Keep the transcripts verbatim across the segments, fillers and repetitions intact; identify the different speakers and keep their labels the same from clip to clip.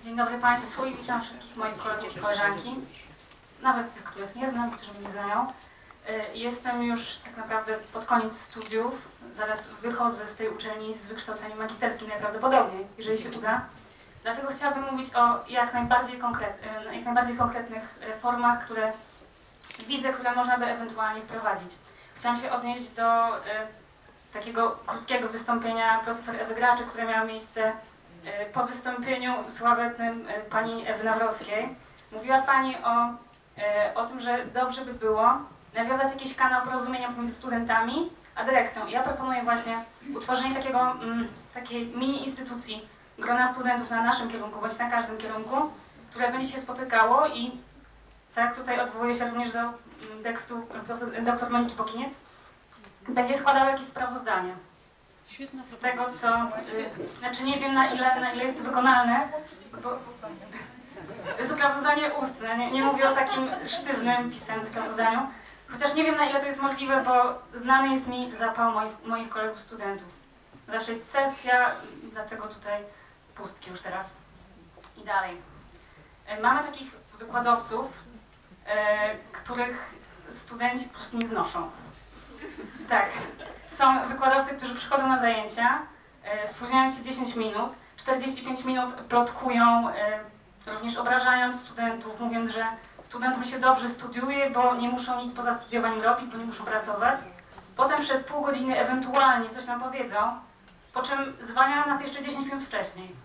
Speaker 1: Dzień dobry Państwu i witam wszystkich moich kolegów i koleżanki, nawet tych, których nie znam, którzy mnie nie znają. Jestem już tak naprawdę pod koniec studiów, zaraz wychodzę z tej uczelni z wykształceniem magisterskim najprawdopodobniej, jeżeli się uda. Dlatego chciałabym mówić o jak najbardziej, konkret, jak najbardziej konkretnych formach, które widzę, które można by ewentualnie wprowadzić. Chciałam się odnieść do takiego krótkiego wystąpienia profesor Ewy Graczy, które miało miejsce po wystąpieniu sławetnym pani Ewy Nawrockiej. Mówiła Pani o, o tym, że dobrze by było nawiązać jakiś kanał porozumienia pomiędzy studentami a dyrekcją. I ja proponuję właśnie utworzenie takiego, mm, takiej mini instytucji grona studentów na naszym kierunku, bądź na każdym kierunku, które będzie się spotykało i tak tutaj odwołuję się również do tekstu dr Moniki Pokiniec, będzie składało jakieś sprawozdanie z tego, co, y, znaczy nie wiem na ile, na ile jest to wykonalne, bo sprawozdanie ustne, nie, nie mówię o takim sztywnym, pisanym sprawozdaniu, chociaż nie wiem na ile to jest możliwe, bo znany jest mi zapał moich, moich kolegów studentów. Zawsze jest sesja, dlatego tutaj pustki już teraz. I dalej. Mamy takich wykładowców, e, których studenci po prostu nie znoszą. Tak. Są wykładowcy, którzy przychodzą na zajęcia, e, spóźniają się dziesięć minut, czterdzieści pięć minut plotkują, e, również obrażając studentów, mówiąc, że studentom się dobrze studiuje, bo nie muszą nic poza studiowaniem robić, bo nie muszą pracować. Potem przez pół godziny ewentualnie coś nam powiedzą, po czym zwalniają nas jeszcze dziesięć minut wcześniej.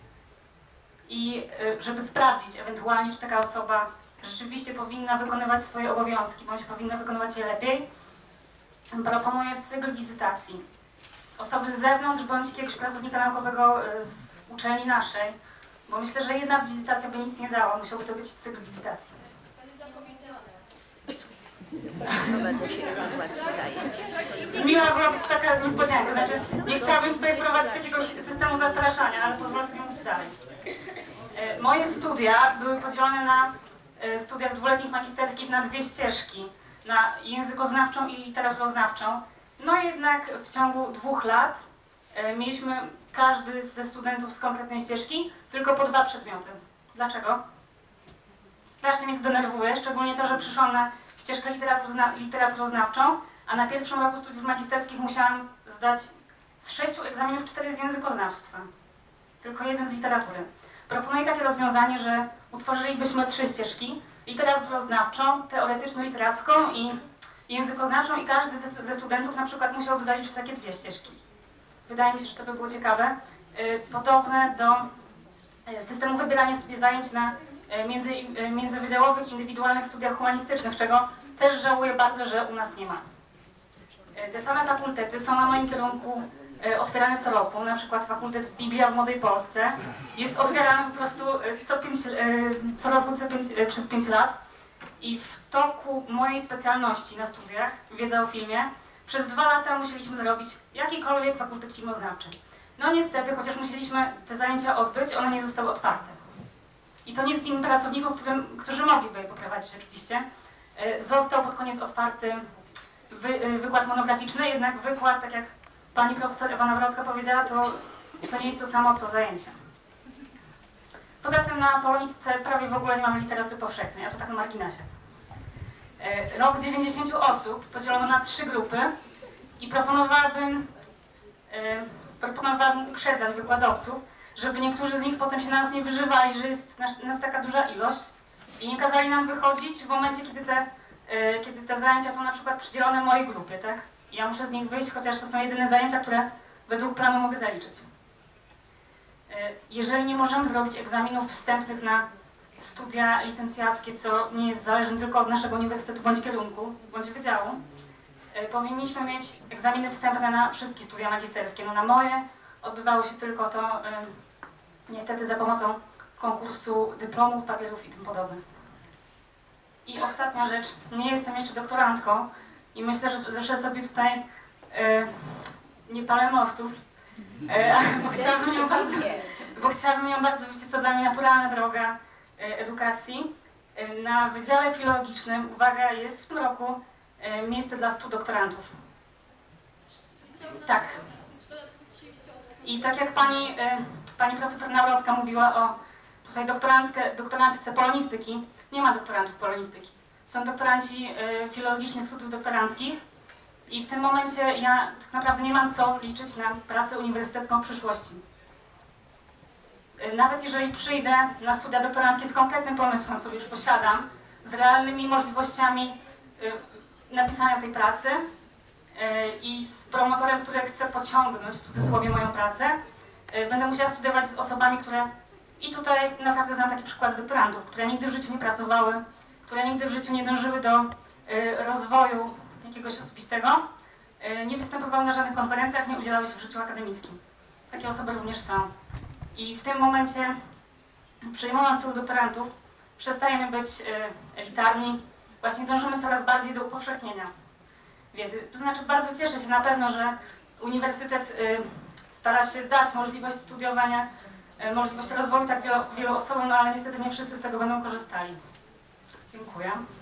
Speaker 1: I e, żeby sprawdzić ewentualnie, czy taka osoba rzeczywiście powinna wykonywać swoje obowiązki, bądź powinna wykonywać je lepiej, proponuję cykl wizytacji. Osoby z zewnątrz, bądź jakiegoś pracownika naukowego z uczelni naszej, bo myślę, że jedna wizytacja by nic nie dała, musiałby to być cykl wizytacji. Miła byłaby taka niespodzianka, znaczy nie chciałabym tutaj prowadzić jakiegoś systemu zastraszania, ale pozwolę sobie mówić dalej. Moje studia były podzielone na studiach dwuletnich magisterskich na dwie ścieżki, na językoznawczą i literaturoznawczą. No jednak w ciągu dwóch lat e, mieliśmy każdy ze studentów z konkretnej ścieżki tylko po dwa przedmioty. Dlaczego? Strasznie mnie to denerwuje, szczególnie to, że przyszłam na ścieżkę literaturozna literaturoznawczą, a na pierwszym roku studiów magisterskich musiałam zdać z sześciu egzaminów cztery z językoznawstwa. Tylko jeden z literatury. Proponuję takie rozwiązanie, że utworzylibyśmy trzy ścieżki. Literaturoznawczą, teoretyczno-literacką i językoznawczą i każdy ze, ze studentów na przykład musiałby zaliczyć takie dwie ścieżki. Wydaje mi się, że to by było ciekawe. Podobne do systemu wybierania sobie zajęć na między, międzywydziałowych, indywidualnych studiach humanistycznych, czego też żałuję bardzo, że u nas nie ma. Te same fakultety są na moim kierunku otwierane co roku, na przykład fakultet Biblia w Młodej Polsce jest otwierany po prostu co, pięć, co roku co pięć, przez pięć lat i w toku mojej specjalności na studiach, wiedza o filmie, przez dwa lata musieliśmy zrobić jakikolwiek fakultet filmoznawczy. No niestety, chociaż musieliśmy te zajęcia odbyć, one nie zostały otwarte. I to nie z winy pracowników, którym, którzy mogliby je poprowadzić oczywiście. Został pod koniec otwarty wy, wykład monograficzny, jednak wykład, tak jak pani profesor Ewa Nawrocka powiedziała, to, to nie jest to samo co zajęcia. Poza tym na polonistce prawie w ogóle nie mamy literatury powszechnej, a to tak na marginesie. Rok dziewięćdziesięciu osób podzielono na trzy grupy i proponowałabym, proponowałabym uprzedzać wykładowców, żeby niektórzy z nich potem się na nas nie wyżywali, że jest nas, nas taka duża ilość i nie kazali nam wychodzić w momencie, kiedy te, kiedy te zajęcia są na przykład przydzielone mojej grupie, tak? Ja muszę z nich wyjść, chociaż to są jedyne zajęcia, które według planu mogę zaliczyć. Jeżeli nie możemy zrobić egzaminów wstępnych na studia licencjackie, co nie jest zależne tylko od naszego uniwersytetu bądź kierunku, bądź wydziału, powinniśmy mieć egzaminy wstępne na wszystkie studia magisterskie. No na moje odbywało się tylko to niestety za pomocą konkursu dyplomów, papierów i tym podobne. I ostatnia rzecz, nie jestem jeszcze doktorantką, i myślę, że, że sobie tutaj e, nie palę mostów, e, bo, chciałabym ją bardzo, bo chciałabym ją bardzo być, jest to dla mnie naturalna droga e, edukacji. E, na Wydziale Filologicznym, uwaga, jest w tym roku e, miejsce dla stu doktorantów. Tak. I tak jak pani, e, pani profesor Nawrocka mówiła o tutaj doktorantkę, doktorantce polonistyki, nie ma doktorantów polonistyki. Są doktoranci y, filologicznych studiów doktoranckich i w tym momencie ja tak naprawdę nie mam co liczyć na pracę uniwersytecką w przyszłości. Y, nawet jeżeli przyjdę na studia doktoranckie z konkretnym pomysłem, który już posiadam, z realnymi możliwościami y, napisania tej pracy y, i z promotorem, który chce pociągnąć w cudzysłowie moją pracę, y, będę musiała studiować z osobami, które i tutaj naprawdę znam taki przykład doktorantów, które nigdy w życiu nie pracowały, które nigdy w życiu nie dążyły do y, rozwoju jakiegoś osobistego, y, nie występowały na żadnych konferencjach, nie udzielały się w życiu akademickim. Takie osoby również są. I w tym momencie, przyjmując tylu doktorantów, przestajemy być y, elitarni, właśnie dążymy coraz bardziej do upowszechnienia wiedzy. To znaczy bardzo cieszę się na pewno, że uniwersytet y, stara się dać możliwość studiowania, y, możliwość rozwoju tak wielu, wielu osobom, no ale niestety nie wszyscy z tego będą korzystali. Dziękuję.